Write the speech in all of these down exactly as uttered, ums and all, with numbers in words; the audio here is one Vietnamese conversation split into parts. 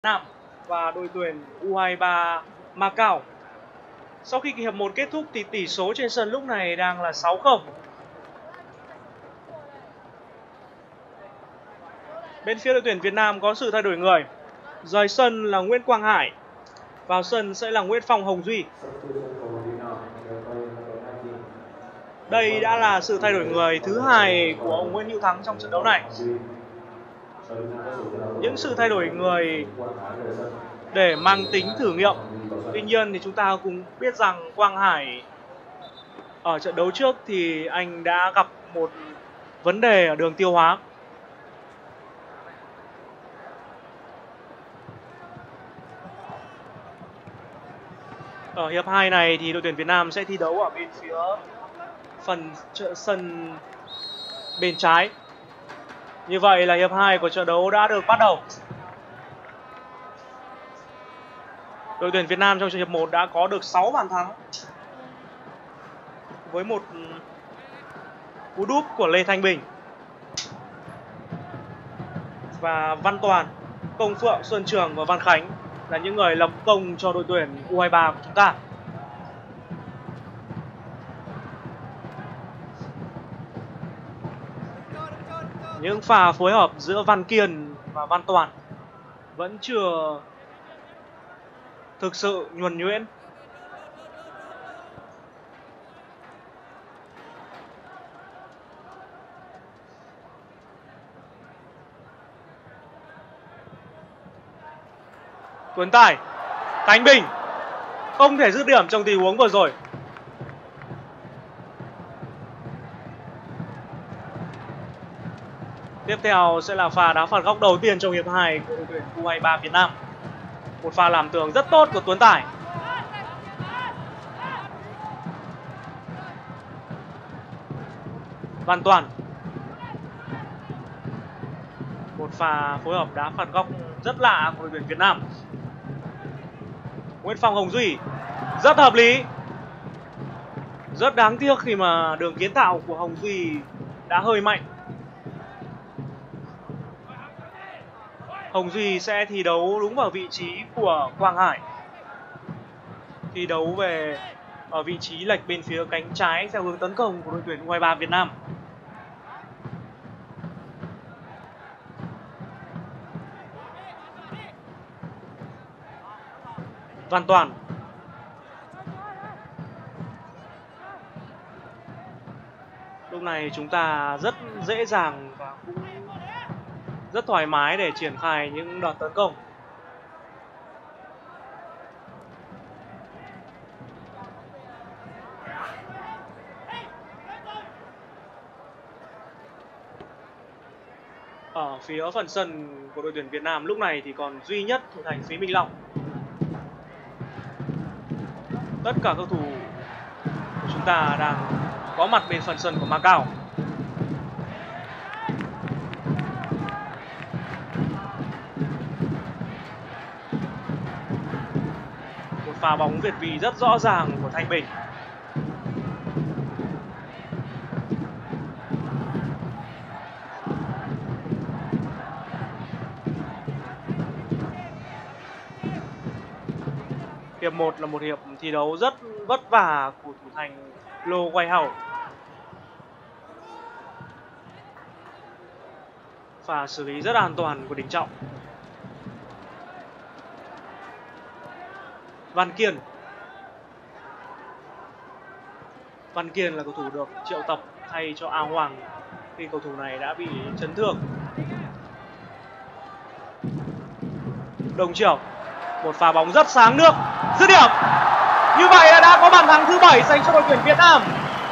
Nam và đội tuyển U hai ba Macau. Sau khi kỳ hiệp một kết thúc thì tỷ số trên sân lúc này đang là sáu không. Bên phía đội tuyển Việt Nam có sự thay đổi người. Rời sân là Nguyễn Quang Hải, vào sân sẽ là Nguyễn Phong Hồng Duy. Đây đã là sự thay đổi người thứ hai của ông Nguyễn Hữu Thắng trong trận đấu này. Những sự thay đổi người để mang tính thử nghiệm. Tuy nhiên thì chúng ta cũng biết rằng Quang Hải ở trận đấu trước thì anh đã gặp một vấn đề ở đường tiêu hóa. Ở hiệp hai này thì đội tuyển Việt Nam sẽ thi đấu ở bên phía phần sân bên trái. Như vậy là hiệp hai của trận đấu đã được bắt đầu. Đội tuyển Việt Nam trong trận hiệp một đã có được sáu bàn thắng với một cú đúp của Lê Thanh Bình và Văn Toàn, Công Phượng, Xuân Trường và Văn Khánh là những người lập công cho đội tuyển U hai ba của chúng ta. Những pha phối hợp giữa Văn Kiên và Văn Toàn vẫn chưa thực sự nhuần nhuyễn. Tuấn Tài, Thanh Bình không thể dứt điểm trong tình huống vừa rồi. Tiếp theo sẽ là pha đá phạt góc đầu tiên trong hiệp hai của đội tuyển U hai ba Việt Nam. Một pha làm tường rất tốt của Tuấn Tài. Văn Toàn. Một pha phối hợp đá phạt góc rất lạ của đội tuyển Việt Nam. Nguyễn Phong Hồng Duy rất hợp lý. Rất đáng tiếc khi mà đường kiến tạo của Hồng Duy đã hơi mạnh. Hồng Duy sẽ thi đấu đúng vào vị trí của Quang Hải. Thi đấu về ở vị trí lệch bên phía cánh trái theo hướng tấn công của đội tuyển U hai ba Việt Nam. Văn Toàn. Lúc này chúng ta rất dễ dàng và cũng rất thoải mái để triển khai những đợt tấn công. Ở phía phần sân của đội tuyển Việt Nam lúc này thì còn duy nhất thủ thành Phí Minh Long. Tất cả cầu thủ của chúng ta đang có mặt bên phần sân của Macau. Một pha bóng việt vị rất rõ ràng của Thanh Bình. Hiệp một là một hiệp thi đấu rất vất vả của thủ thành Lô Quay Hậu. Pha xử lý rất an toàn của Đình Trọng. Văn Kiên. Văn Kiên là cầu thủ được triệu tập thay cho A Hoàng khi cầu thủ này đã bị chấn thương. Đồng Triểu. Một pha bóng rất sáng nước, dứt điểm. Như vậy là đã có bàn thắng thứ bảy dành cho đội tuyển Việt Nam.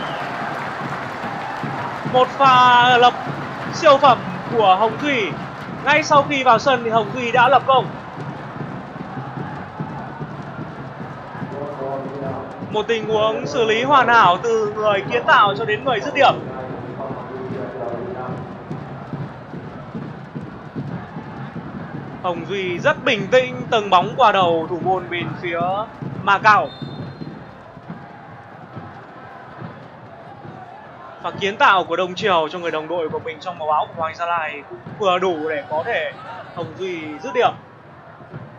Một pha lập siêu phẩm của Hồng Duy. Ngay sau khi vào sân thì Hồng Duy đã lập công. Một tình huống xử lý hoàn hảo từ người kiến tạo cho đến người dứt điểm. Hồng Duy rất bình tĩnh tầng bóng qua đầu thủ môn bên phía Macau. Và kiến tạo của Đồng Triều cho người đồng đội của mình trong màu áo của Hoàng Gia Lai cũng vừa đủ để có thể Hồng Duy dứt điểm.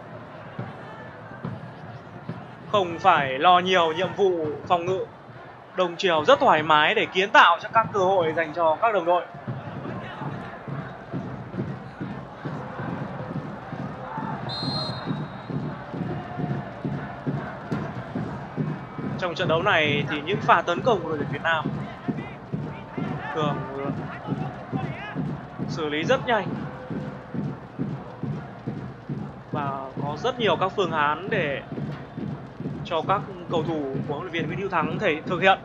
không phải lo nhiều nhiệm vụ phòng ngự. Đồng chiều rất thoải mái để kiến tạo cho các cơ hội dành cho các đồng đội. Trong trận đấu này thì những pha tấn công của đội tuyển Việt Nam thường xử lý rất nhanh và có rất nhiều các phương án để cho các cầu thủ của huấn luyện viên Nguyễn Hữu Thắng thể thực hiện.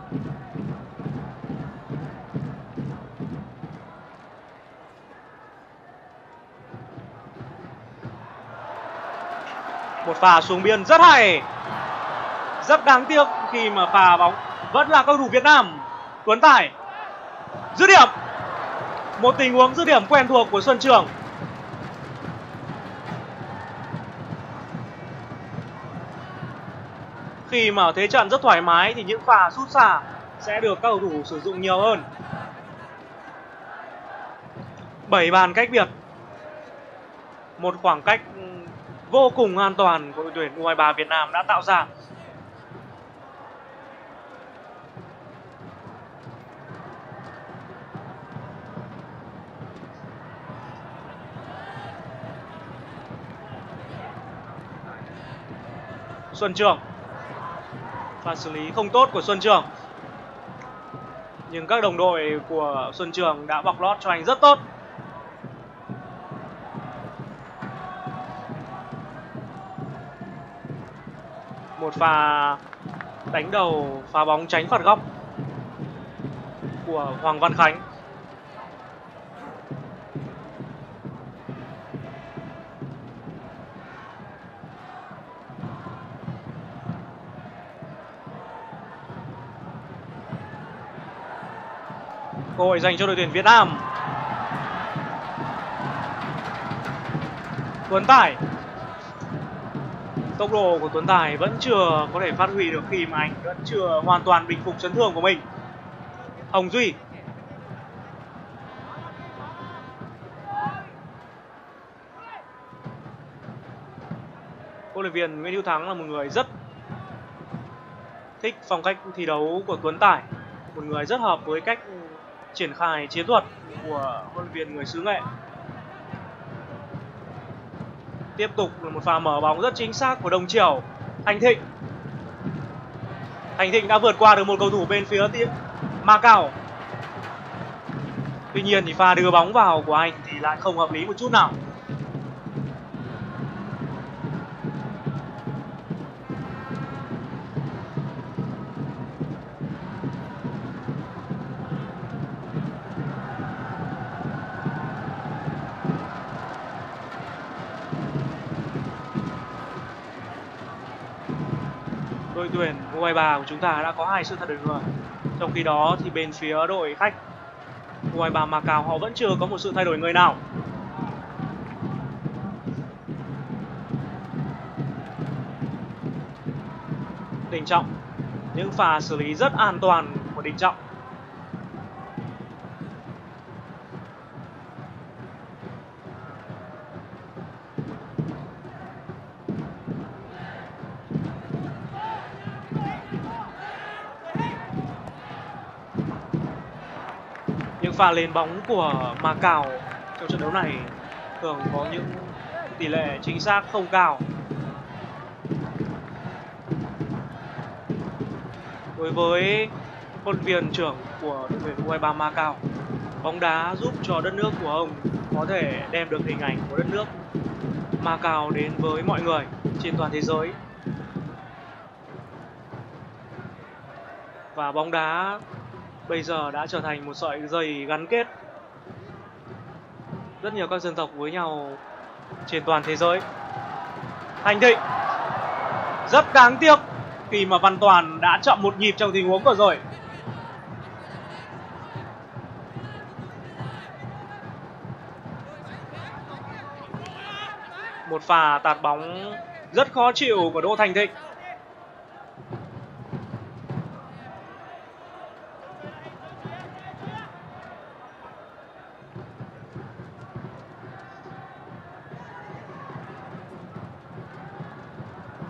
Một pha xuống biên rất hay. Rất đáng tiếc khi mà pha bóng vẫn là cầu thủ Việt Nam. Tuấn Tài dứt điểm. Một tình huống dứt điểm quen thuộc của Xuân Trường. Khi mà thế trận rất thoải mái thì những pha sút xa sẽ được các cầu thủ sử dụng nhiều hơn. bảy bàn cách biệt. Một khoảng cách vô cùng an toàn của đội tuyển u hai ba Việt Nam đã tạo ra. Xuân Trường. Pha xử lý không tốt của Xuân Trường. Nhưng các đồng đội của Xuân Trường đã bọc lót cho anh rất tốt. Một pha đánh đầu phá bóng tránh phạt góc của Hoàng Văn Khánh. Cơ hội dành cho đội tuyển Việt Nam. Tuấn Tài. Tốc độ của Tuấn Tài vẫn chưa có thể phát huy được khi mà anh vẫn chưa hoàn toàn bình phục chấn thương của mình. Hồng Duy. Huấn luyện viên Nguyễn Hữu Thắng là một người rất thích phong cách thi đấu của Tuấn Tài. Một người rất hợp với cách triển khai chiến thuật của huấn luyện viên người xứ Nghệ. Tiếp tục là một pha mở bóng rất chính xác của Đồng Chiểu. Thành Thịnh. Thành Thịnh đã vượt qua được một cầu thủ bên phía tiệm Macau. Tuy nhiên thì pha đưa bóng vào của anh thì lại không hợp lý một chút nào. Đội tuyển u hai ba của chúng ta đã có hai sự thay đổi người. Trong khi đó thì bên phía đội khách u hai ba Macau họ vẫn chưa có một sự thay đổi người nào. Đình Trọng. Những pha xử lý rất an toàn của Đình Trọng. Những pha lên bóng của Macau trong trận đấu này thường có những tỷ lệ chính xác không cao. Đối với huấn luyện viên trưởng của đội tuyển u hai ba Macau, bóng đá giúp cho đất nước của ông có thể đem được hình ảnh của đất nước Macau đến với mọi người trên toàn thế giới. Và bóng đá bây giờ đã trở thành một sợi dây gắn kết rất nhiều các dân tộc với nhau trên toàn thế giới. Thành Thịnh. Rất đáng tiếc khi mà Văn Toàn đã chậm một nhịp trong tình huống vừa rồi. Một pha tạt bóng rất khó chịu của Đỗ Thành Thịnh.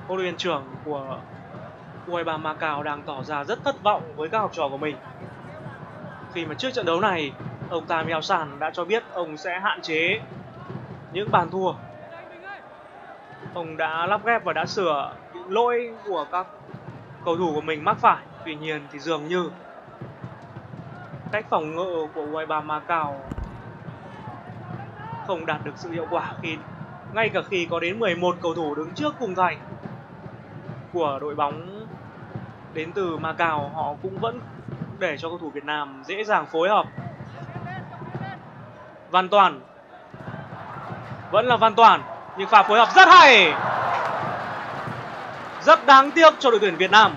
huấn luyện viên trưởng của u hai ba Macau đang tỏ ra rất thất vọng với các học trò của mình. Khi mà trước trận đấu này, ông Tam Yao San đã cho biết ông sẽ hạn chế những bàn thua. Ông đã lắp ghép và đã sửa những lỗi của các cầu thủ của mình mắc phải. Tuy nhiên thì dường như cách phòng ngự của u hai ba Macau không đạt được sự hiệu quả, khi ngay cả khi có đến mười một cầu thủ đứng trước khung thành của đội bóng đến từ Macau, họ cũng vẫn để cho cầu thủ Việt Nam dễ dàng phối hợp. Văn Toàn, vẫn là Văn Toàn, nhưng pha phối hợp rất hay, rất đáng tiếc cho đội tuyển Việt Nam.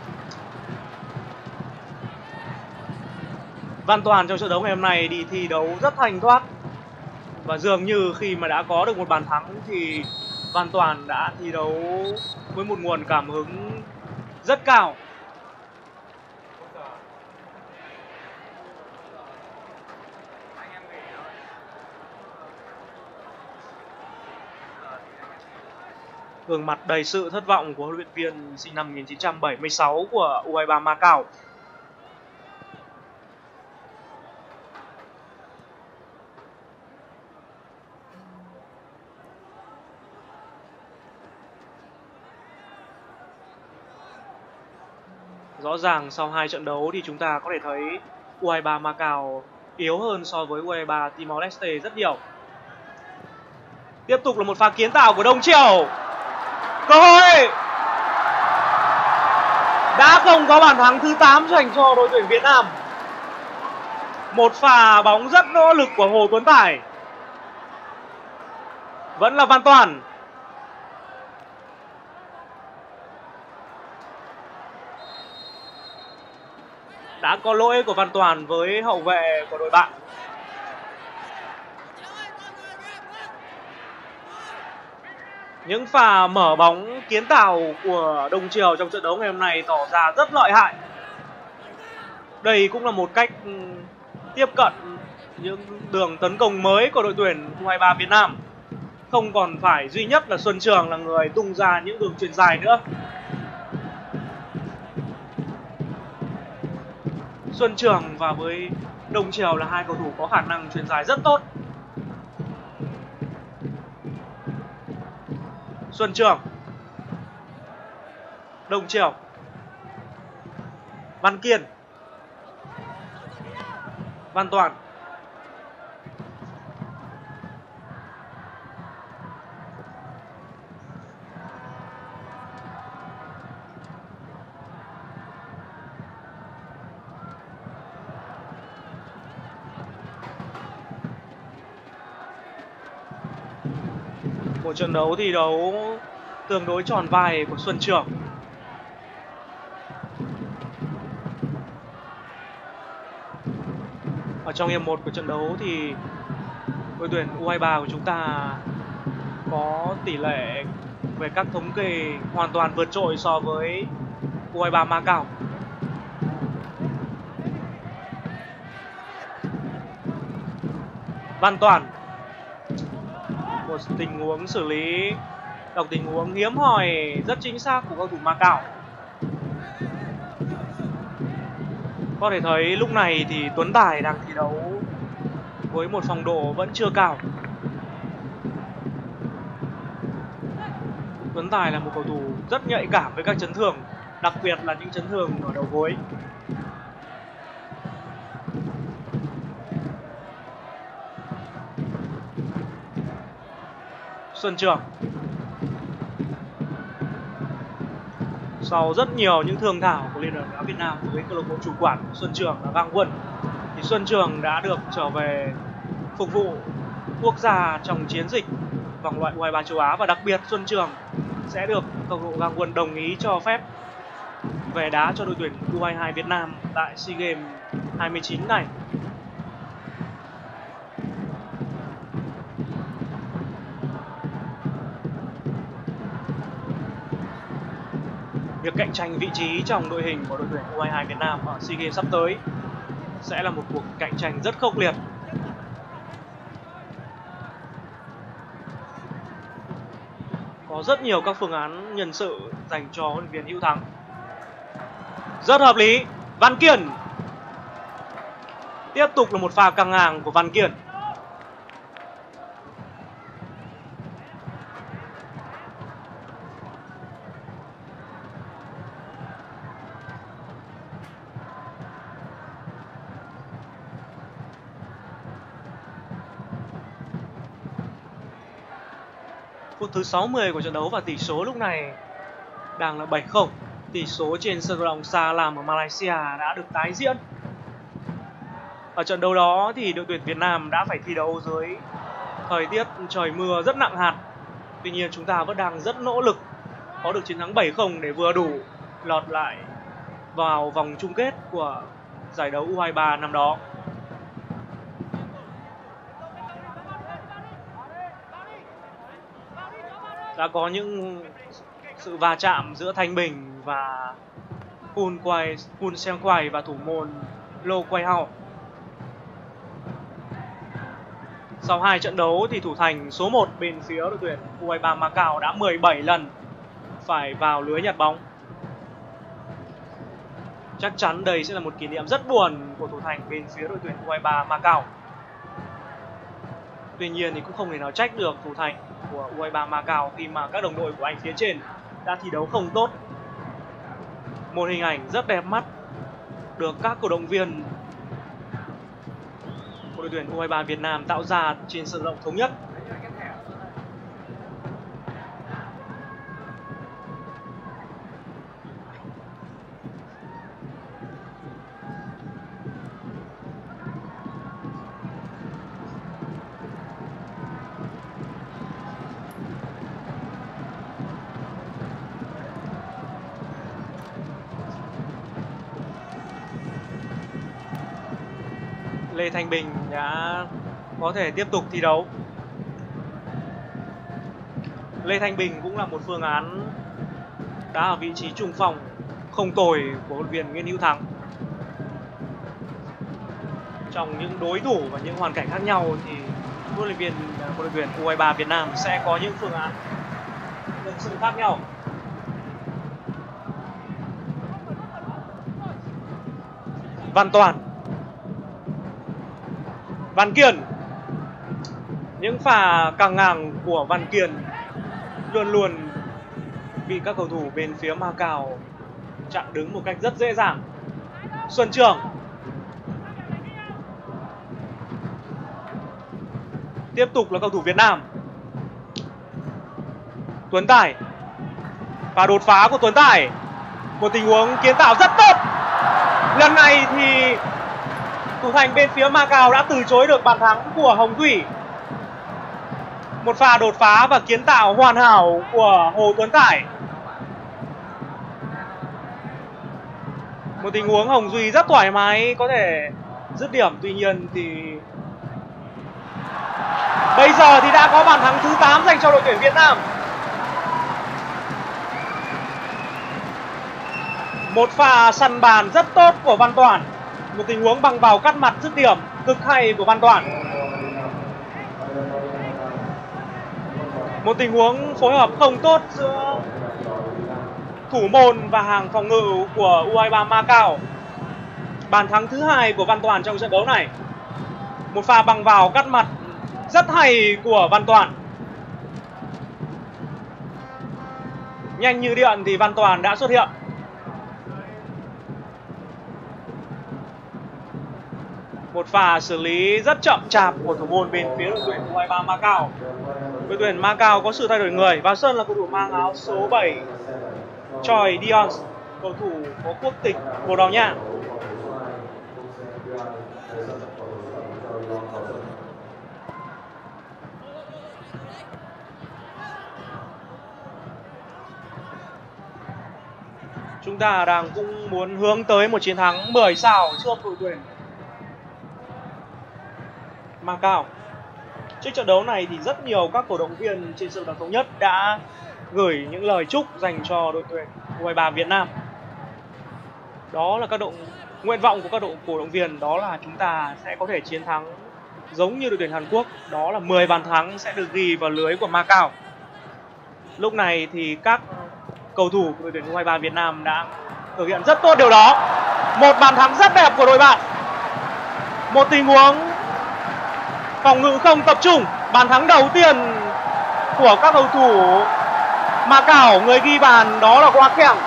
Văn Toàn trong trận đấu ngày hôm nay đi thi đấu rất thanh thoát, và dường như khi mà đã có được một bàn thắng thì Văn Toàn đã thi đấu với một nguồn cảm hứng rất cao. Gương mặt đầy sự thất vọng của huấn luyện viên sinh năm một nghìn chín trăm bảy mươi sáu của u hai ba Macau. Rõ ràng sau hai trận đấu thì chúng ta có thể thấy u hai ba Macau yếu hơn so với u hai ba Timor-Leste rất nhiều. Tiếp tục là một pha kiến tạo của Đông Triều. Cơ hội đã không có bàn thắng thứ tám dành cho đội tuyển Việt Nam. Một pha bóng rất nỗ lực của Hồ Tuấn Tài. Vẫn là Văn Toàn. Đã có lỗi của Văn Toàn với hậu vệ của đội bạn. Những pha mở bóng kiến tạo của Đông Triều trong trận đấu ngày hôm nay tỏ ra rất lợi hại. Đây cũng là một cách tiếp cận những đường tấn công mới của đội tuyển u hai ba Việt Nam. Không còn phải duy nhất là Xuân Trường là người tung ra những đường chuyền dài nữa. Xuân Trường và với Đông Triều là hai cầu thủ có khả năng chuyền dài rất tốt. Xuân Trường, Đông Triều, Văn Kiên, Văn Toàn. Một trận đấu thi đấu tương đối tròn vai của Xuân Trường. Ở trong hiệp một của trận đấu thì đội tuyển u hai ba của chúng ta có tỷ lệ về các thống kê hoàn toàn vượt trội so với u hai ba Macau. Văn Toàn, một tình huống xử lý, đọc tình huống hiếm hoi rất chính xác của cầu thủ Macau. Có thể thấy lúc này thì Tuấn Tài đang thi đấu với một phong độ vẫn chưa cao. Tuấn Tài là một cầu thủ rất nhạy cảm với các chấn thương, đặc biệt là những chấn thương ở đầu gối. Xuân Trường, sau rất nhiều những thương thảo của Liên đoàn bóng đá Việt Nam với câu lạc bộ chủ quản của Xuân Trường là Gang Quân, thì Xuân Trường đã được trở về phục vụ quốc gia trong chiến dịch vòng loại u hai ba châu Á, và đặc biệt Xuân Trường sẽ được câu lạc bộ Gang Quân đồng ý cho phép về đá cho đội tuyển u hai hai Việt Nam tại SEA Games hai mươi chín này. Việc cạnh tranh vị trí trong đội hình của đội tuyển u hai hai Việt Nam ở SEA Games sắp tới sẽ là một cuộc cạnh tranh rất khốc liệt. Có rất nhiều các phương án nhân sự dành cho huấn luyện viên Hữu Thắng. Rất hợp lý. Văn Kiên. Tiếp tục là một pha căng ngang của Văn Kiên. Phút thứ sáu mươi của trận đấu và tỷ số lúc này đang là bảy không. Tỷ số trên sân vận động Sa Lam ở Malaysia đã được tái diễn. Ở trận đấu đó thì đội tuyển Việt Nam đã phải thi đấu dưới thời tiết trời mưa rất nặng hạt. Tuy nhiên chúng ta vẫn đang rất nỗ lực có được chiến thắng bảy không để vừa đủ lọt lại vào vòng chung kết của giải đấu U hai ba năm đó. Đã có những sự va chạm giữa Thanh Bình và Kun Quay, Kun Seng Quay và thủ môn Lô Quay Hao. Sau hai trận đấu thì thủ thành số một bên phía đội tuyển U hai ba Macau đã mười bảy lần phải vào lưới nhặt bóng. Chắc chắn đây sẽ là một kỷ niệm rất buồn của thủ thành bên phía đội tuyển U hai ba Macau. Tuy nhiên thì cũng không thể nào trách được thủ thành của U hai ba Macau khi mà các đồng đội của anh phía trên đã thi đấu không tốt. Một hình ảnh rất đẹp mắt được các cổ động viên của đội tuyển U hai ba Việt Nam tạo ra trên sân vận động Thống Nhất. Lê Thanh Bình đã có thể tiếp tục thi đấu. Lê Thanh Bình cũng là một phương án đã ở vị trí trung phong không tồi của huấn luyện viên Nguyễn Hữu Thắng. Trong những đối thủ và những hoàn cảnh khác nhau thì huấn luyện viên huấn luyện viên U hai ba Việt Nam sẽ có những phương án nhân sự khác nhau. Văn Toàn, Văn Kiên. Những pha căng ngang của Văn Kiên luôn luôn bị các cầu thủ bên phía Macau chặn đứng một cách rất dễ dàng. Xuân Trường. Tiếp tục là cầu thủ Việt Nam. Tuấn Tài. Và đột phá của Tuấn Tài. Một tình huống kiến tạo rất tốt. Lần này thì thủ thành bên phía Macau đã từ chối được bàn thắng của Hồng Thủy. Một pha đột phá và kiến tạo hoàn hảo của Hồ Tuấn Tài. Một tình huống Hồng Duy rất thoải mái có thể dứt điểm. Tuy nhiên thì bây giờ thì đã có bàn thắng thứ tám dành cho đội tuyển Việt Nam. Một pha săn bàn rất tốt của Văn Toàn. Một tình huống bằng vào cắt mặt dứt điểm cực hay của Văn Toàn. Một tình huống phối hợp không tốt giữa thủ môn và hàng phòng ngự của U hai ba Macau. Bàn thắng thứ hai của Văn Toàn trong trận đấu này. Một pha bằng vào cắt mặt rất hay của Văn Toàn. Nhanh như điện thì Văn Toàn đã xuất hiện. Một pha xử lý rất chậm chạp của thủ môn bên phía đội tuyển U hai ba Macau. Đội tuyển Macau có sự thay đổi người. Vào sân là cầu thủ mang áo số bảy Choi Dion, cầu thủ có quốc tịch Bồ Đào Nha. Chúng ta đang cũng muốn hướng tới một chiến thắng mười sao trước đội tuyển Macau. Trước trận đấu này thì rất nhiều các cổ động viên trên sân vận động Thống Nhất đã gửi những lời chúc dành cho đội tuyển U hai ba Việt Nam. Đó là các động nguyện vọng của các đội cổ động viên, đó là chúng ta sẽ có thể chiến thắng giống như đội tuyển Hàn Quốc, đó là mười bàn thắng sẽ được ghi vào lưới của Macau. Lúc này thì các cầu thủ của đội tuyển u hai ba Việt Nam đã thực hiện rất tốt điều đó. Một bàn thắng rất đẹp của đội bạn. Một tình huống phòng ngự không tập trung. Bàn thắng đầu tiên của các cầu thủ Macau. Người ghi bàn đó là Hoa Keng.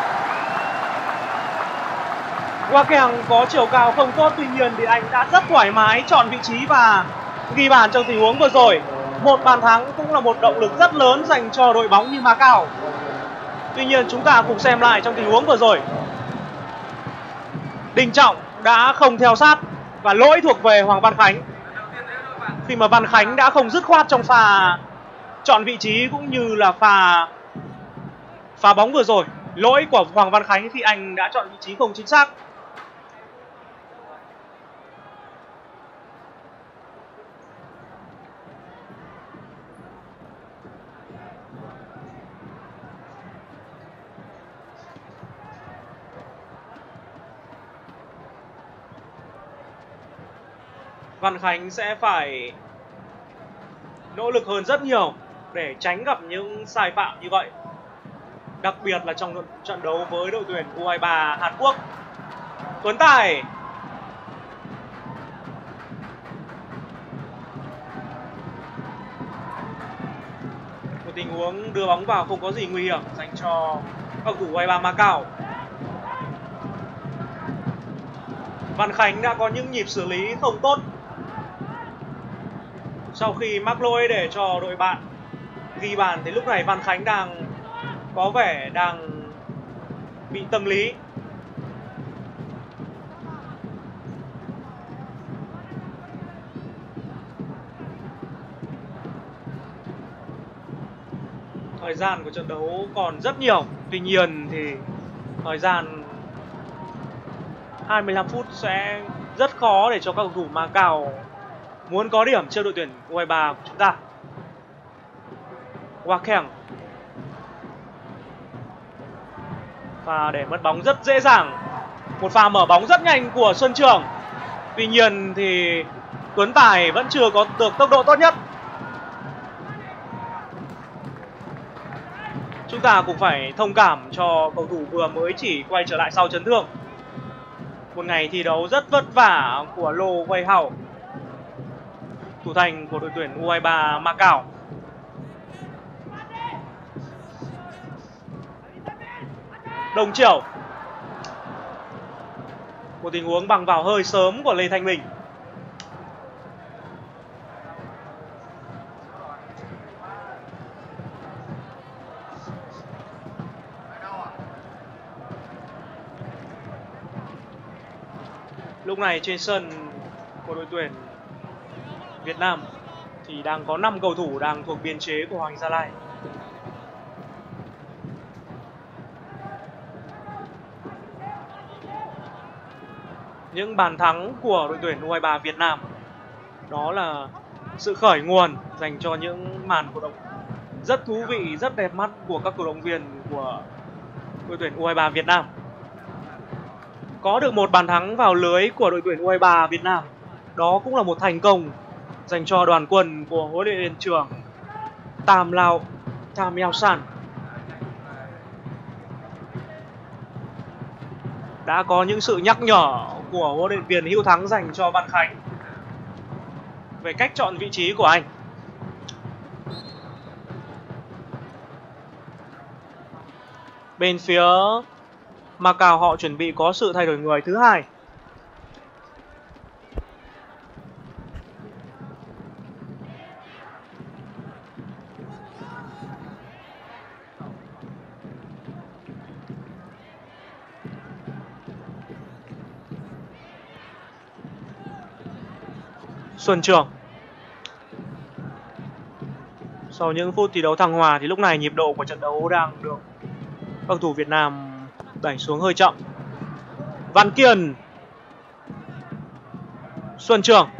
Hoa Keng có chiều cao không tốt, tuy nhiên thì anh đã rất thoải mái chọn vị trí và ghi bàn trong tình huống vừa rồi. Một bàn thắng cũng là một động lực rất lớn dành cho đội bóng như Macau. Tuy nhiên chúng ta cùng xem lại trong tình huống vừa rồi. Đình Trọng đã không theo sát và lỗi thuộc về Hoàng Văn Khánh. Khi mà Văn Khánh đã không dứt khoát trong pha chọn vị trí cũng như là pha pha bóng vừa rồi. Lỗi của Hoàng Văn Khánh khi anh đã chọn vị trí không chính xác. Văn Khánh sẽ phải nỗ lực hơn rất nhiều để tránh gặp những sai phạm như vậy. Đặc biệt là trong trận đấu với đội tuyển u hai ba Hàn Quốc. Tuấn Tài. Một tình huống đưa bóng vào không có gì nguy hiểm dành cho cầu thủ u hai ba Macau. Văn Khánh đã có những nhịp xử lý không tốt sau khi mắc lỗi để cho đội bạn ghi bàn, thì lúc này Văn Khánh đang có vẻ đang bị tâm lý. Thời gian của trận đấu còn rất nhiều, tuy nhiên thì thời gian hai mươi lăm phút sẽ rất khó để cho các cầu thủ Macau muốn có điểm trước đội tuyển u hai ba của chúng ta. Hoa Keng. Và để mất bóng rất dễ dàng. Một pha mở bóng rất nhanh của Xuân Trường. Tuy nhiên thì Tuấn Tài vẫn chưa có được tốc độ tốt nhất. Chúng ta cũng phải thông cảm cho cầu thủ vừa mới chỉ quay trở lại sau chấn thương. Một ngày thi đấu rất vất vả của Lô Quay Hảo, thủ thành của đội tuyển u hai ba Macau. Đồng Chiểu. Một tình huống bằng vào hơi sớm của Lê Thanh Bình. Lúc này trên sân của đội tuyển Việt Nam thì đang có năm cầu thủ đang thuộc biên chế của Hoàng Anh Gia Lai. Những bàn thắng của đội tuyển u hai ba Việt Nam đó là sự khởi nguồn dành cho những màn cổ động rất thú vị, rất đẹp mắt của các cổ động viên của đội tuyển u hai ba Việt Nam. Có được một bàn thắng vào lưới của đội tuyển u hai ba Việt Nam, đó cũng là một thành công dành cho đoàn quân của huấn luyện viên trưởng Tam Lao Tam Yao San. Đã có những sự nhắc nhở của huấn luyện viên Hữu Thắng dành cho Văn Khánh về cách chọn vị trí của anh. Bên phía Macau họ chuẩn bị có sự thay đổi người thứ hai. Xuân Trường. Sau những phút thi đấu thăng hòa thì lúc này nhịp độ của trận đấu đang được các cầu thủ Việt Nam đẩy xuống hơi chậm. Văn Kiên. Xuân Trường.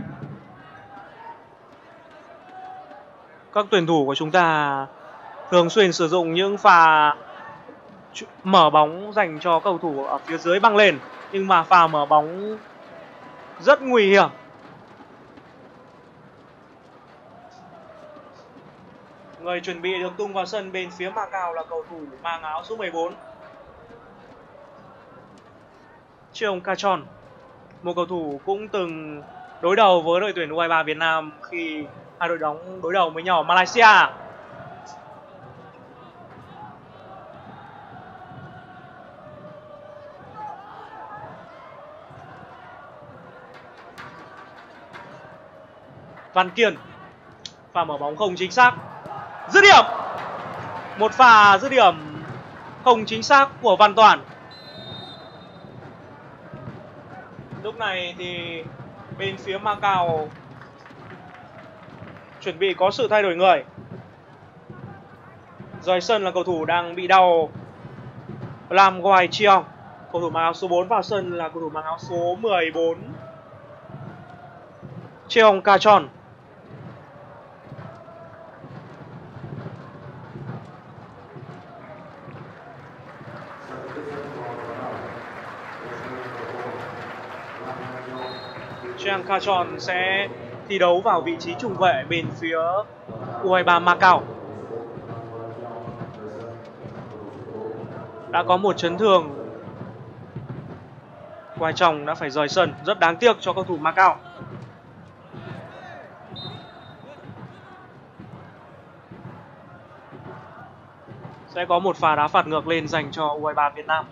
Các tuyển thủ của chúng ta thường xuyên sử dụng những pha mở bóng dành cho cầu thủ ở phía dưới băng lên, nhưng mà pha mở bóng rất nguy hiểm. Người chuẩn bị được tung vào sân bên phía Macau là cầu thủ mang áo số mười bốn, Cheong Kachon, một cầu thủ cũng từng đối đầu với đội tuyển U hai ba Việt Nam khi hai đội đóng đối đầu với nhau ở Malaysia. Văn Kiên, pha mở bóng không chính xác, dứt điểm. Một pha dứt điểm không chính xác của Văn Toàn. Lúc này thì bên phía Macau chuẩn bị có sự thay đổi người. Rời sân là cầu thủ đang bị đau Lam Guai Chiong. Cầu thủ mang áo số bốn vào sân là cầu thủ mang áo số mười bốn, Cheong Kachon. Cheong Kachon sẽ thi đấu vào vị trí trung vệ bên phía U hai ba Macau. Đã có một chấn thương, Quai Trọng đã phải rời sân, rất đáng tiếc cho cầu thủ Macau. Sẽ có một pha đá phạt ngược lên dành cho U hai ba Việt Nam.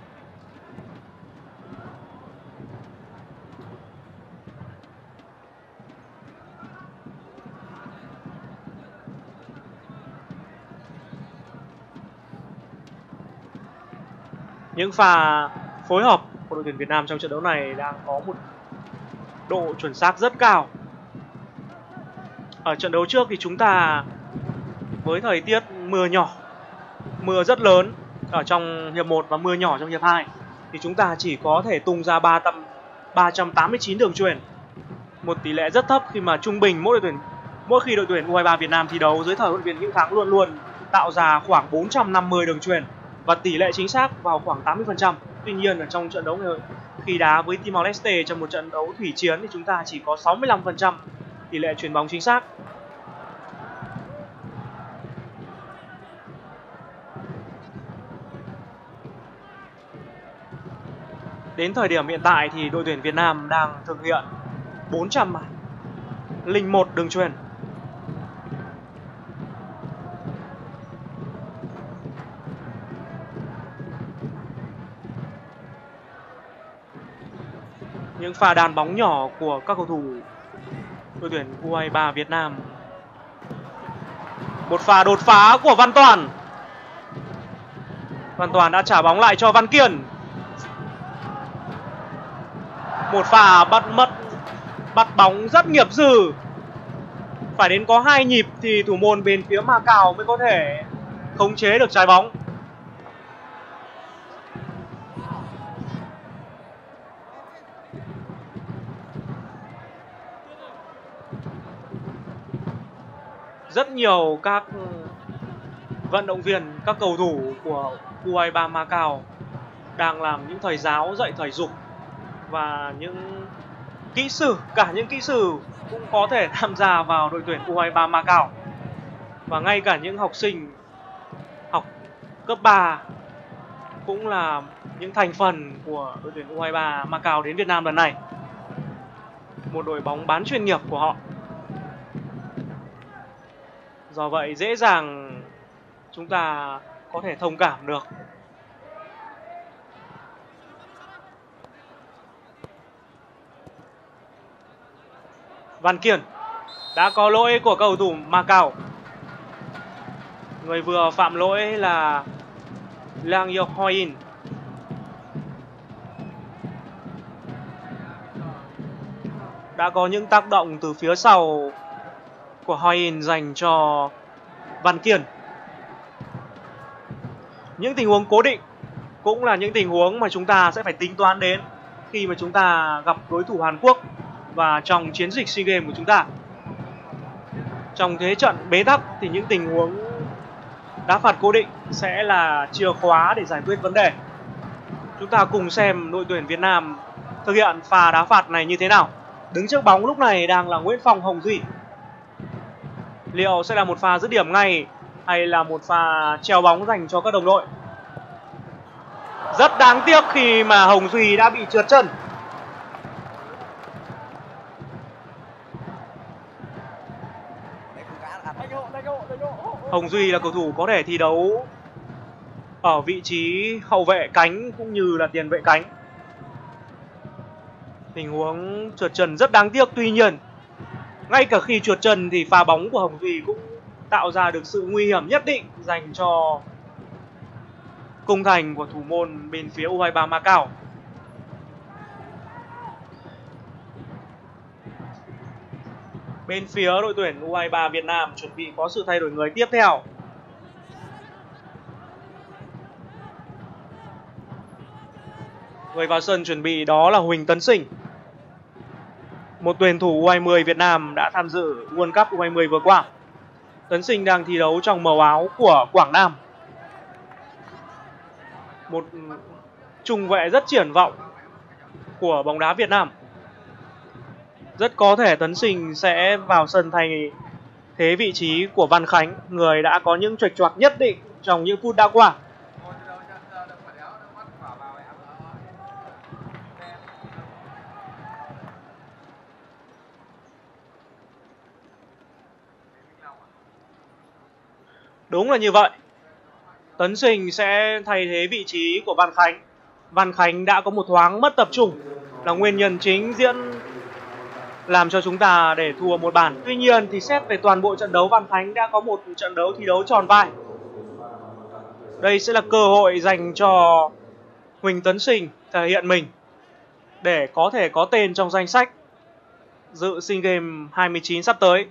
Những pha phối hợp của đội tuyển Việt Nam trong trận đấu này đang có một độ chuẩn xác rất cao. Ở trận đấu trước thì chúng ta với thời tiết mưa nhỏ, mưa rất lớn ở trong hiệp một và mưa nhỏ trong hiệp hai thì chúng ta chỉ có thể tung ra ba trăm tám mươi chín đường chuyền. Một tỷ lệ rất thấp khi mà trung bình mỗi đội tuyển mỗi khi đội tuyển U hai ba Việt Nam thi đấu dưới thời huấn luyện viên Hữu Thắng luôn luôn tạo ra khoảng bốn trăm năm mươi đường chuyền và tỷ lệ chính xác vào khoảng tám mươi phần trăm. Tuy nhiên ở trong trận đấu này, khi đá với Timor Leste trong một trận đấu thủy chiến thì chúng ta chỉ có sáu mươi lăm phần trăm tỷ lệ chuyền bóng chính xác. Đến thời điểm hiện tại thì đội tuyển Việt Nam đang thực hiện bốn trăm lẻ một đường chuyền. Những pha đàn bóng nhỏ của các cầu thủ đội tuyển U hai ba Việt Nam. Một pha đột phá của Văn Toàn. Văn Toàn đã trả bóng lại cho Văn Kiên. Một pha bắt mất bắt bóng rất nghiệp dư. Phải đến có hai nhịp thì thủ môn bên phía Macau mới có thể khống chế được trái bóng. Rất nhiều các vận động viên, các cầu thủ của U hai ba Macau đang làm những thầy giáo dạy thể dục và những kỹ sư, cả những kỹ sư cũng có thể tham gia vào đội tuyển U hai ba Macau. Và ngay cả những học sinh học cấp ba cũng là những thành phần của đội tuyển U hai ba Macau đến Việt Nam lần này. Một đội bóng bán chuyên nghiệp của họ. Do vậy dễ dàng chúng ta có thể thông cảm được. Văn Kiên, đã có lỗi của cầu thủ Macau. Người vừa phạm lỗi là Lang Yo Hoin. Đã có những tác động từ phía sau của Hoin dành cho Văn Kiên. Những tình huống cố định cũng là những tình huống mà chúng ta sẽ phải tính toán đến khi mà chúng ta gặp đối thủ Hàn Quốc và trong chiến dịch SEA Games của chúng ta. Trong thế trận bế tắc thì những tình huống đá phạt cố định sẽ là chìa khóa để giải quyết vấn đề. Chúng ta cùng xem đội tuyển Việt Nam thực hiện pha đá phạt này như thế nào. Đứng trước bóng lúc này đang là Nguyễn Phong Hồng Duy. Liệu sẽ là một pha dứt điểm ngay hay là một pha treo bóng dành cho các đồng đội. Rất đáng tiếc khi mà Hồng Duy đã bị trượt chân. Hồng Duy là cầu thủ có thể thi đấu ở vị trí hậu vệ cánh cũng như là tiền vệ cánh. Tình huống trượt chân rất đáng tiếc, tuy nhiên ngay cả khi trượt chân thì pha bóng của Hồng Duy cũng tạo ra được sự nguy hiểm nhất định dành cho khung thành của thủ môn bên phía u hai ba Macau. Bên phía đội tuyển u hai ba Việt Nam chuẩn bị có sự thay đổi người tiếp theo. Người vào sân chuẩn bị đó là Huỳnh Tấn Sinh, một tuyển thủ u hai mươi Việt Nam đã tham dự World Cup u hai mươi vừa qua. Tấn Sinh đang thi đấu trong màu áo của Quảng Nam, một trung vệ rất triển vọng của bóng đá Việt Nam. Rất có thể Tấn Sinh sẽ vào sân thay thế vị trí của Văn Khánh, người đã có những chệch choạc nhất định trong những phút đã qua. Đúng là như vậy. Tấn Sinh sẽ thay thế vị trí của Văn Khánh. Văn Khánh đã có một thoáng mất tập trung, là nguyên nhân chính diễn làm cho chúng ta để thua một bàn. Tuy nhiên thì xét về toàn bộ trận đấu, Văn Khánh đã có một trận đấu thi đấu tròn vai. Đây sẽ là cơ hội dành cho Huỳnh Tấn Sinh thể hiện mình để có thể có tên trong danh sách dự SEA Games hai mươi chín sắp tới.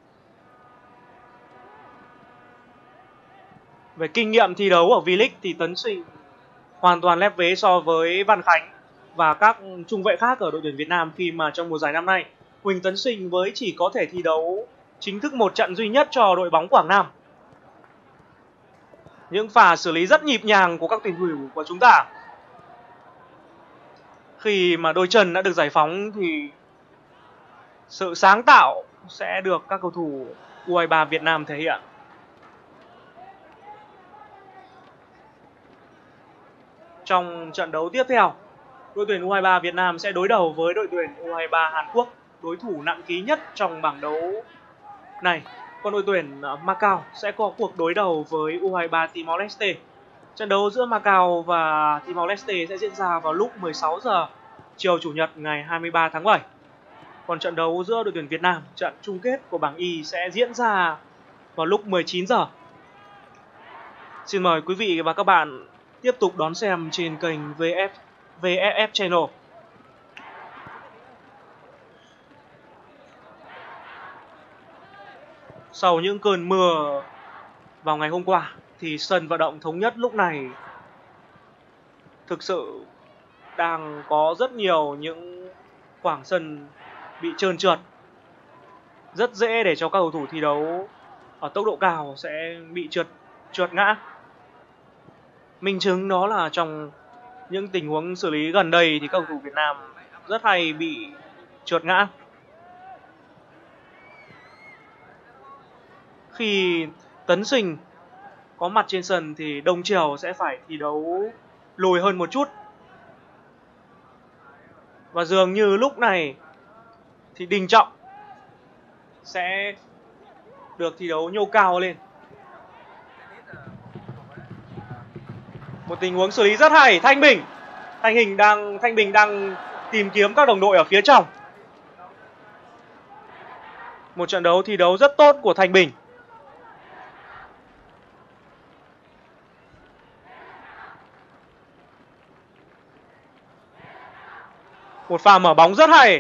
Về kinh nghiệm thi đấu ở V-League thì Tấn Sinh hoàn toàn lép vế so với Văn Khánh và các trung vệ khác ở đội tuyển Việt Nam, khi mà trong mùa giải năm nay Huỳnh Tấn Sinh với chỉ có thể thi đấu chính thức một trận duy nhất cho đội bóng Quảng Nam. Những pha xử lý rất nhịp nhàng của các tuyển thủ của chúng ta. Khi mà đôi chân đã được giải phóng thì sự sáng tạo sẽ được các cầu thủ u hai ba Việt Nam thể hiện. Trong trận đấu tiếp theo, đội tuyển u hai ba Việt Nam sẽ đối đầu với đội tuyển u hai ba Hàn Quốc, đối thủ nặng ký nhất trong bảng đấu này. Còn đội tuyển Macau sẽ có cuộc đối đầu với u hai ba Timor Leste. Trận đấu giữa Macau và Timor Leste sẽ diễn ra vào lúc mười sáu giờ chiều Chủ nhật ngày hai mươi ba tháng bảy. Còn trận đấu giữa đội tuyển Việt Nam, trận chung kết của bảng Y sẽ diễn ra vào lúc mười chín giờ. Xin mời quý vị và các bạn tiếp tục đón xem trên kênh vê ép vê ép ép Channel. Sau những cơn mưa vào ngày hôm qua thì sân vận động Thống Nhất lúc này thực sự đang có rất nhiều những khoảng sân bị trơn trượt. Rất dễ để cho các cầu thủ thi đấu ở tốc độ cao sẽ bị trượt trượt ngã. Minh chứng đó là trong những tình huống xử lý gần đây thì các cầu thủ Việt Nam rất hay bị trượt ngã. Khi Tấn Sinh có mặt trên sân thì Đông Triều sẽ phải thi đấu lùi hơn một chút. Và dường như lúc này thì Đình Trọng sẽ được thi đấu nhô cao lên. Một tình huống xử lý rất hay, Thanh Bình. Thanh Bình đang Thanh Bình đang tìm kiếm các đồng đội ở phía trong. Một trận đấu thi đấu rất tốt của Thanh Bình. Một pha mở bóng rất hay.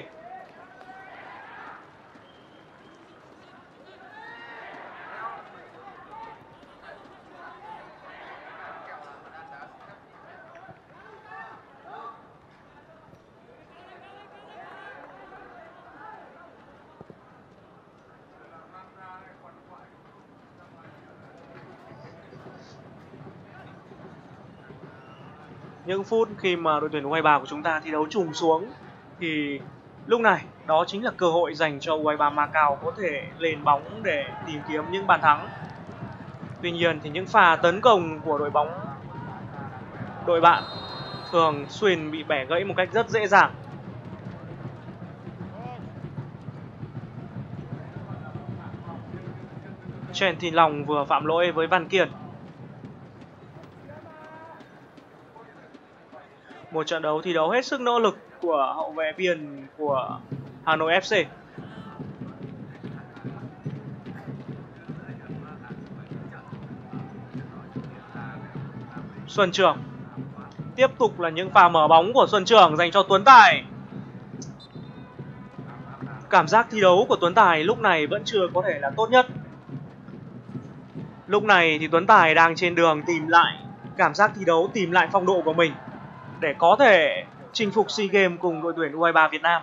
Những phút khi mà đội tuyển u hai ba của chúng ta thi đấu trùng xuống thì lúc này đó chính là cơ hội dành cho u hai ba Macau có thể lên bóng để tìm kiếm những bàn thắng. Tuy nhiên thì những pha tấn công của đội bóng đội bạn thường xuyên bị bẻ gãy một cách rất dễ dàng. Trần Thị Long vừa phạm lỗi với Văn Kiên. Một trận đấu thi đấu hết sức nỗ lực của hậu vệ biên của Hà Nội ép xê. Xuân Trường. Tiếp tục là những pha mở bóng của Xuân Trường dành cho Tuấn Tài. Cảm giác thi đấu của Tuấn Tài lúc này vẫn chưa có thể là tốt nhất. Lúc này thì Tuấn Tài đang trên đường tìm lại cảm giác thi đấu, tìm lại phong độ của mình để có thể chinh phục SEA Games cùng đội tuyển U hai ba Việt Nam.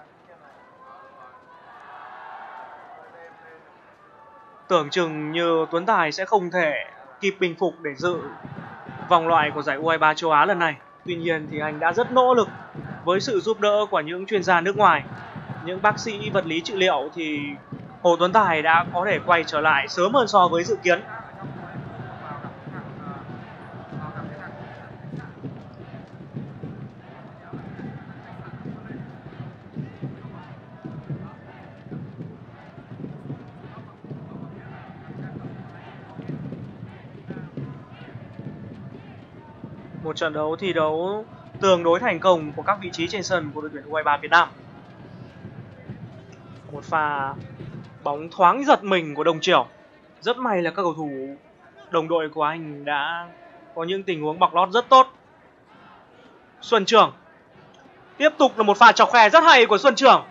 Tưởng chừng như Tuấn Tài sẽ không thể kịp bình phục để dự vòng loại của giải U hai ba châu Á lần này. Tuy nhiên thì anh đã rất nỗ lực với sự giúp đỡ của những chuyên gia nước ngoài, những bác sĩ vật lý trị liệu, thì Hồ Tuấn Tài đã có thể quay trở lại sớm hơn so với dự kiến. Một trận đấu thi đấu tương đối thành công của các vị trí trên sân của đội tuyển U hai ba Việt Nam. Một pha bóng thoáng giật mình của Đồng Triểu. Rất may là các cầu thủ đồng đội của anh đã có những tình huống bọc lót rất tốt. Xuân Trường. Tiếp tục là một pha chọc khe rất hay của Xuân Trường.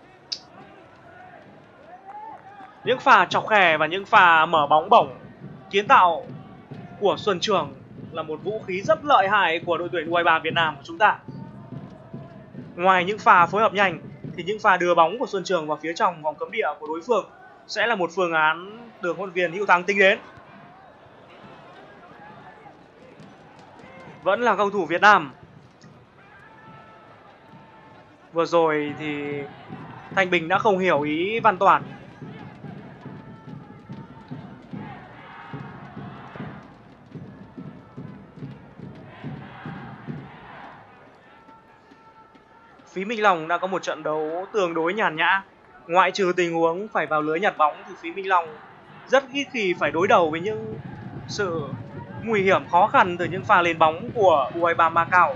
Những pha chọc khe và những pha mở bóng bổng kiến tạo của Xuân Trường là một vũ khí rất lợi hại của đội tuyển U hai ba Việt Nam của chúng ta. Ngoài những pha phối hợp nhanh thì những pha đưa bóng của Xuân Trường vào phía trong vòng cấm địa của đối phương sẽ là một phương án được huấn luyện viên Hữu Thắng tính đến. Vẫn là cầu thủ Việt Nam. Vừa rồi thì Thanh Bình đã không hiểu ý Văn Toàn. Phí Minh Long đã có một trận đấu tương đối nhàn nhã. Ngoại trừ tình huống phải vào lưới nhặt bóng thì Phí Minh Long rất ít khi phải đối đầu với những sự nguy hiểm khó khăn từ những pha lên bóng của U hai ba Macau.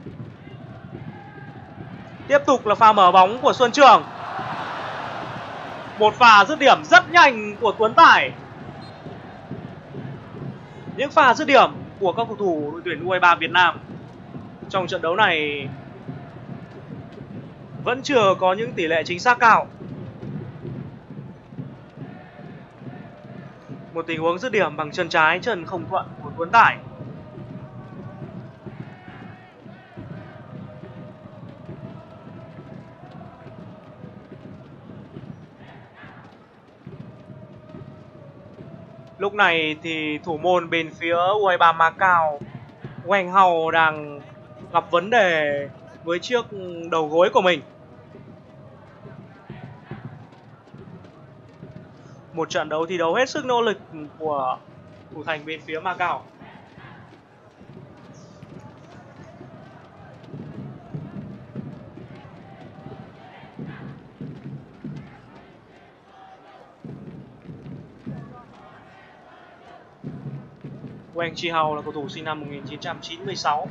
Tiếp tục là pha mở bóng của Xuân Trường. Một pha dứt điểm rất nhanh của Tuấn Tài. Những pha dứt điểm của các cầu thủ đội tuyển U hai ba Việt Nam trong trận đấu này vẫn chưa có những tỷ lệ chính xác cao. Một tình huống dứt điểm bằng chân trái, chân không thuận của Tuấn Tài. Lúc này thì thủ môn bên phía U hai ba Macau, Wang Hao, đang gặp vấn đề với chiếc đầu gối của mình. Một trận đấu thi đấu hết sức nỗ lực của thủ thành bên phía Macau. Wang Chi Hao là cầu thủ sinh năm một nghìn chín trăm chín mươi sáu.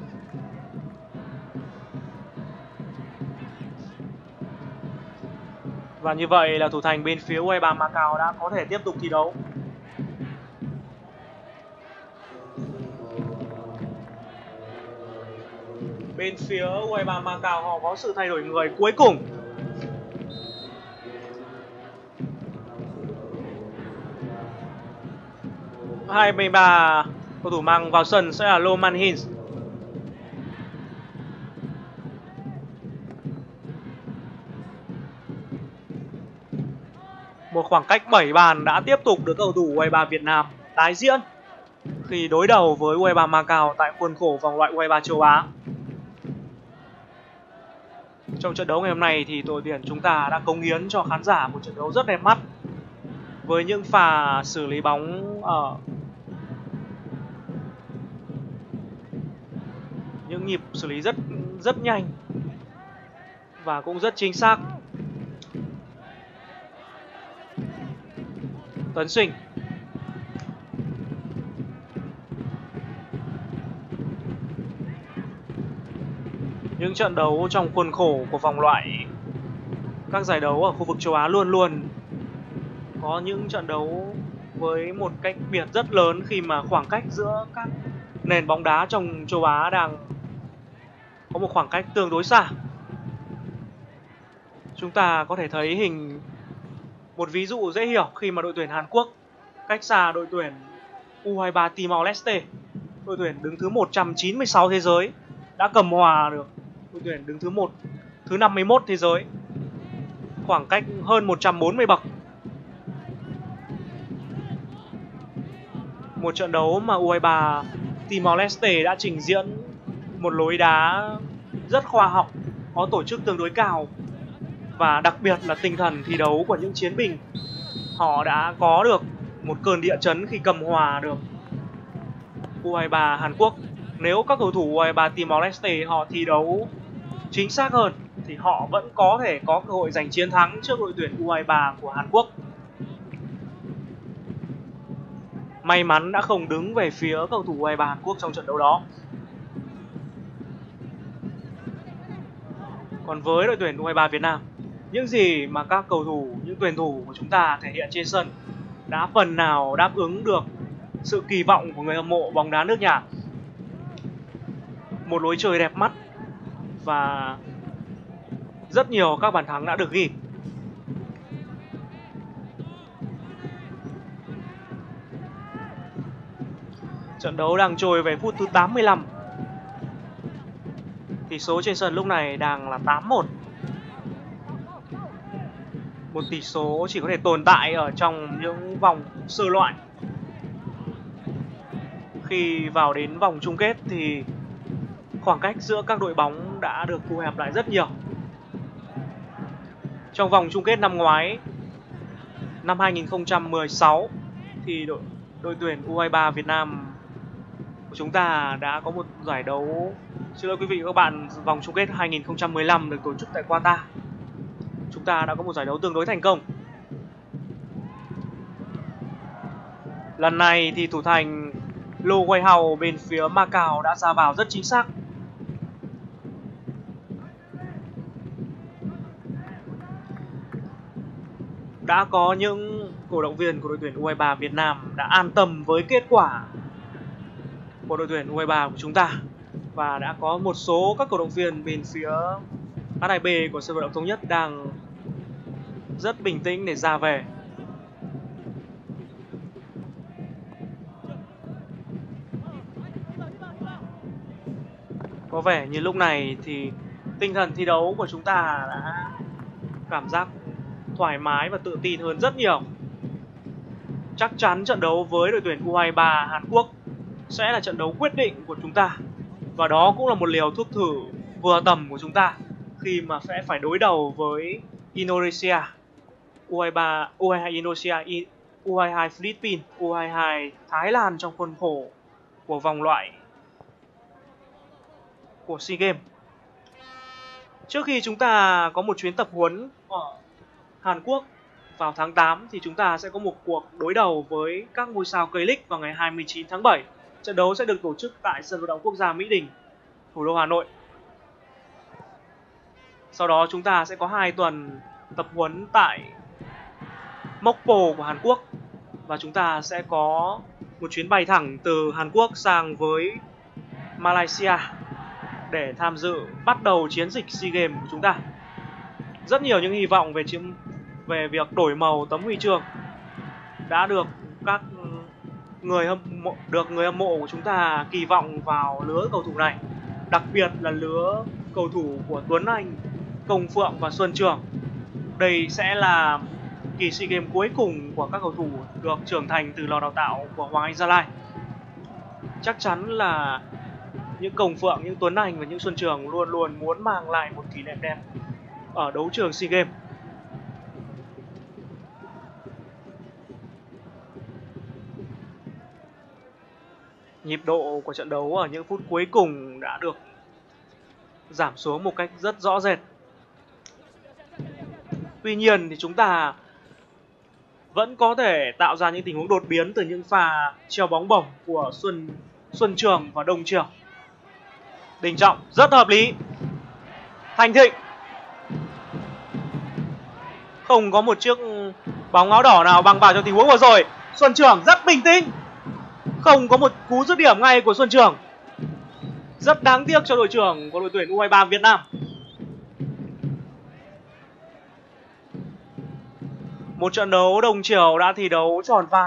Và như vậy là thủ thành bên phía U hai ba Macau đã có thể tiếp tục thi đấu. Bên phía U hai ba Macau họ có sự thay đổi người cuối cùng. hai mươi ba cầu thủ mang vào sân sẽ là Loman Hins. Một khoảng cách bảy bàn đã tiếp tục được cầu thủ U hai ba Việt Nam tái diễn khi đối đầu với U hai ba Macau tại khuôn khổ vòng loại U hai ba châu Á. Trong trận đấu ngày hôm nay thì đội tuyển chúng ta đã cống hiến cho khán giả một trận đấu rất đẹp mắt với những pha xử lý bóng ở những nhịp xử lý rất rất nhanh và cũng rất chính xác. Tuấn Sinh. Những trận đấu trong khuôn khổ của vòng loại các giải đấu ở khu vực châu Á luôn luôn có những trận đấu với một cách biệt rất lớn, khi mà khoảng cách giữa các nền bóng đá trong châu Á đang có một khoảng cách tương đối xa. Chúng ta có thể thấy hình một ví dụ dễ hiểu khi mà đội tuyển Hàn Quốc cách xa đội tuyển U hai ba Timor Leste, đội tuyển đứng thứ một trăm chín mươi sáu thế giới, đã cầm hòa được đội tuyển đứng thứ một thứ năm mươi mốt thế giới, khoảng cách hơn một trăm bốn mươi bậc. Một trận đấu mà U hai ba Timor Leste đã trình diễn một lối đá rất khoa học, có tổ chức tương đối cao, và đặc biệt là tinh thần thi đấu của những chiến binh. Họ đã có được một cơn địa chấn khi cầm hòa được U hai ba Hàn Quốc. Nếu các cầu thủ U hai ba Timor Leste họ thi đấu chính xác hơn thì họ vẫn có thể có cơ hội giành chiến thắng trước đội tuyển U hai ba của Hàn Quốc. May mắn đã không đứng về phía cầu thủ U hai ba Hàn Quốc trong trận đấu đó. Còn với đội tuyển U hai ba Việt Nam, những gì mà các cầu thủ, những tuyển thủ của chúng ta thể hiện trên sân đã phần nào đáp ứng được sự kỳ vọng của người hâm mộ bóng đá nước nhà. Một lối chơi đẹp mắt và rất nhiều các bàn thắng đã được ghi. Trận đấu đang trôi về phút thứ tám mươi lăm. Tỷ số trên sân lúc này đang là tám một. Một tỷ số chỉ có thể tồn tại ở trong những vòng sơ loại. Khi vào đến vòng chung kết thì khoảng cách giữa các đội bóng đã được thu hẹp lại rất nhiều. Trong vòng chung kết năm ngoái, năm hai nghìn không trăm mười sáu, thì đội, đội tuyển U hai ba Việt Nam của chúng ta đã có một giải đấu, xin lỗi quý vị và các bạn, vòng chung kết hai nghìn không trăm mười lăm được tổ chức tại Qatar. Chúng ta đã có một giải đấu tương đối thành công. Lần này thì thủ thành Lô Quay Hào bên phía Macau đã ra vào rất chính xác. Đã có những cổ động viên của đội tuyển U hai ba Việt Nam đã an tâm với kết quả của đội tuyển U hai ba của chúng ta, và đã có một số các cổ động viên bên phía hát hai bê của sân vận động Thống Nhất đang rất bình tĩnh để ra về. Có vẻ như lúc này thì tinh thần thi đấu của chúng ta đã cảm giác thoải mái và tự tin hơn rất nhiều. Chắc chắn trận đấu với đội tuyển U hai ba Hàn Quốc sẽ là trận đấu quyết định của chúng ta, và đó cũng là một liều thuốc thử vừa tầm của chúng ta khi mà sẽ phải đối đầu với Indonesia, U hai ba, U hai hai Indonesia, U hai hai Philippines, U hai hai Thái Lan trong khuôn khổ của vòng loại của SEA Games. Trước khi chúng ta có một chuyến tập huấn ở Hàn Quốc vào tháng tám thì chúng ta sẽ có một cuộc đối đầu với các ngôi sao K-League vào ngày hai mươi chín tháng bảy. Trận đấu sẽ được tổ chức tại sân vận động quốc gia Mỹ Đình, thủ đô Hà Nội. Sau đó chúng ta sẽ có hai tuần tập huấn tại Mokpo của Hàn Quốc, và chúng ta sẽ có một chuyến bay thẳng từ Hàn Quốc sang với Malaysia để tham dự bắt đầu chiến dịch SEA Games của chúng ta. Rất nhiều những hy vọng về chiến về việc đổi màu tấm huy chương đã được các người hâm mộ được người hâm mộ của chúng ta kỳ vọng vào lứa cầu thủ này, đặc biệt là lứa cầu thủ của Tuấn Anh, Công Phượng và Xuân Trường. Đây sẽ là kỳ SEA Games cuối cùng của các cầu thủ được trưởng thành từ lò đào tạo của Hoàng Anh Gia Lai. Chắc chắn là những Công Phượng, những Tuấn Anh và những Xuân Trường luôn luôn muốn mang lại một kỷ niệm đẹp ở đấu trường SEA Games. Nhịp độ của trận đấu ở những phút cuối cùng đã được giảm xuống một cách rất rõ rệt. Tuy nhiên thì chúng ta vẫn có thể tạo ra những tình huống đột biến từ những pha treo bóng bổng của Xuân Xuân Trường và Đông Trường. Đình Trọng rất hợp lý. Thành Thịnh không có một chiếc bóng áo đỏ nào bằng vào trong tình huống vừa rồi. Xuân Trường rất bình tĩnh, không có một cú dứt điểm ngay của Xuân Trường. Rất đáng tiếc cho đội trưởng của đội tuyển U hai ba Việt Nam. Một trận đấu đồng chiều đã thi đấu tròn vai.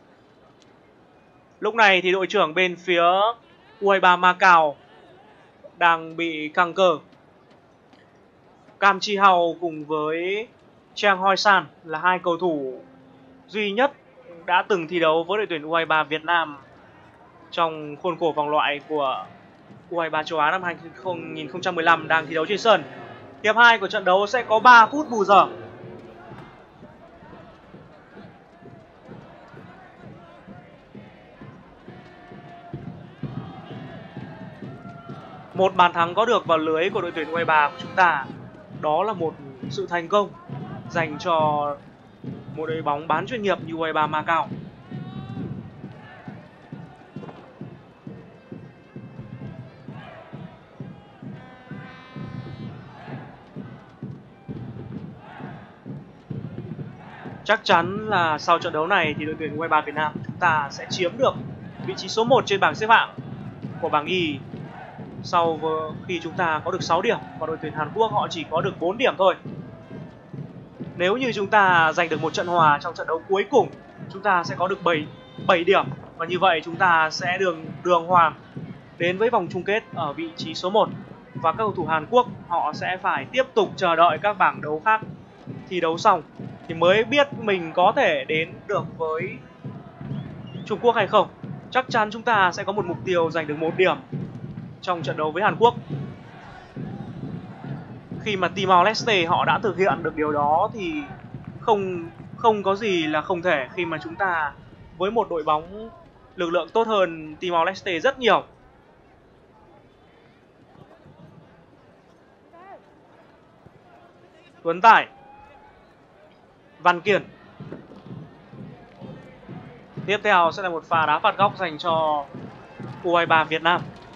Lúc này thì đội trưởng bên phía U hai ba Macau đang bị căng cơ. Cam Chi Hào cùng với Chang Hoi San là hai cầu thủ duy nhất đã từng thi đấu với đội tuyển U hai ba Việt Nam trong khuôn khổ vòng loại của U hai ba châu Á năm hai nghìn không trăm mười lăm đang thi đấu trên sân. Hiệp hai của trận đấu sẽ có ba phút bù giờ. Một bàn thắng có được vào lưới của đội tuyển U hai ba của chúng ta, đó là một sự thành công dành cho một đội bóng bán chuyên nghiệp như U hai ba Macau. Chắc chắn là sau trận đấu này thì đội tuyển U hai ba Việt Nam chúng ta sẽ chiếm được vị trí số một trên bảng xếp hạng của bảng Y sau khi chúng ta có được sáu điểm và đội tuyển Hàn Quốc họ chỉ có được bốn điểm thôi. Nếu như chúng ta giành được một trận hòa trong trận đấu cuối cùng, chúng ta sẽ có được bảy điểm và như vậy chúng ta sẽ đường đường hoàng đến với vòng chung kết ở vị trí số một và các cầu thủ Hàn Quốc họ sẽ phải tiếp tục chờ đợi các bảng đấu khác thi đấu xong thì mới biết mình có thể đến được với Trung Quốc hay không. Chắc chắn chúng ta sẽ có một mục tiêu giành được một điểm trong trận đấu với Hàn Quốc. Khi mà Timor Leste họ đã thực hiện được điều đó thì không không có gì là không thể khi mà chúng ta với một đội bóng lực lượng tốt hơn Timor Leste rất nhiều. Tuấn Tài, Văn Kiên. Tiếp theo sẽ là một pha đá phạt góc dành cho U hai ba Việt Nam.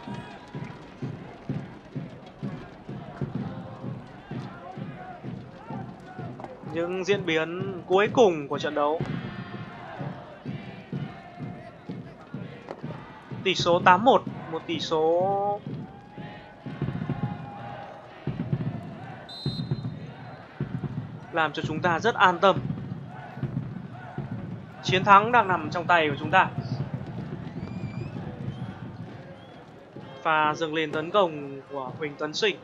Những diễn biến cuối cùng của trận đấu. Tỷ số tám một, một tỷ số làm cho chúng ta rất an tâm. Chiến thắng đang nằm trong tay của chúng ta. Pha dâng lên tấn công của Huỳnh Tấn Sinh.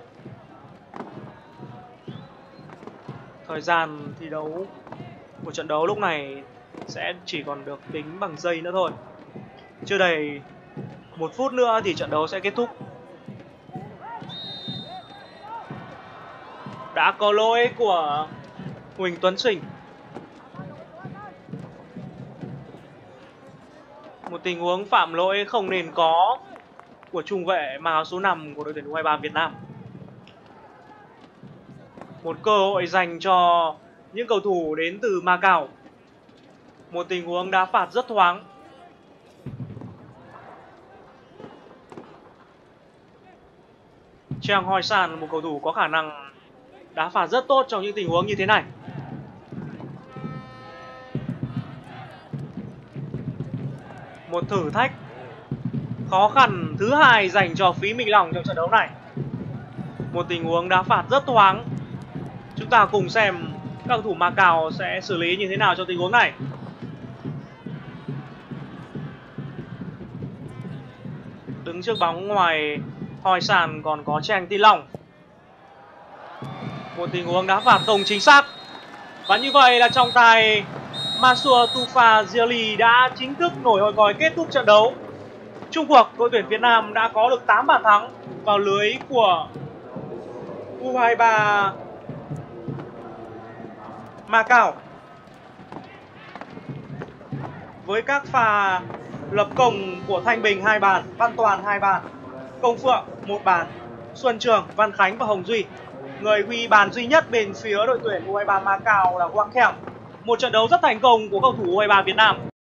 Thời gian thi đấu của trận đấu lúc này sẽ chỉ còn được tính bằng giây nữa thôi. Chưa đầy một phút nữa thì trận đấu sẽ kết thúc. Đã có lỗi của Huỳnh Tuấn Sinh. Một tình huống phạm lỗi không nên có của trung vệ mang áo số năm của đội tuyển U hai ba Việt Nam. Một cơ hội dành cho những cầu thủ đến từ Macau. Một tình huống đá phạt rất thoáng. Chang Hoi San là một cầu thủ có khả năng đá phạt rất tốt trong những tình huống như thế này. Một thử thách khó khăn thứ hai dành cho Phí Minh Long trong trận đấu này. Một tình huống đá phạt rất thoáng. Chúng ta cùng xem các cầu thủ Macau sẽ xử lý như thế nào trong tình huống này. Đứng trước bóng ngoài Hoi San còn có Chang Ti Long. Một tình huống đá phạt không chính xác. Và như vậy là trọng tài Masur Tufa Gieli đã chính thức nổi hồi còi kết thúc trận đấu. Chung cuộc đội tuyển Việt Nam đã có được tám bàn thắng vào lưới của U hai ba Macau. Với các pha lập công của Thanh Bình hai bàn, Văn Toàn hai bàn, Công Phượng một bàn Xuân Trường, Văn Khánh và Hồng Duy. Người ghi bàn duy nhất bên phía đội tuyển u hai ba Macau là Quang Khẻng. Một trận đấu rất thành công của cầu thủ u hai ba Việt Nam.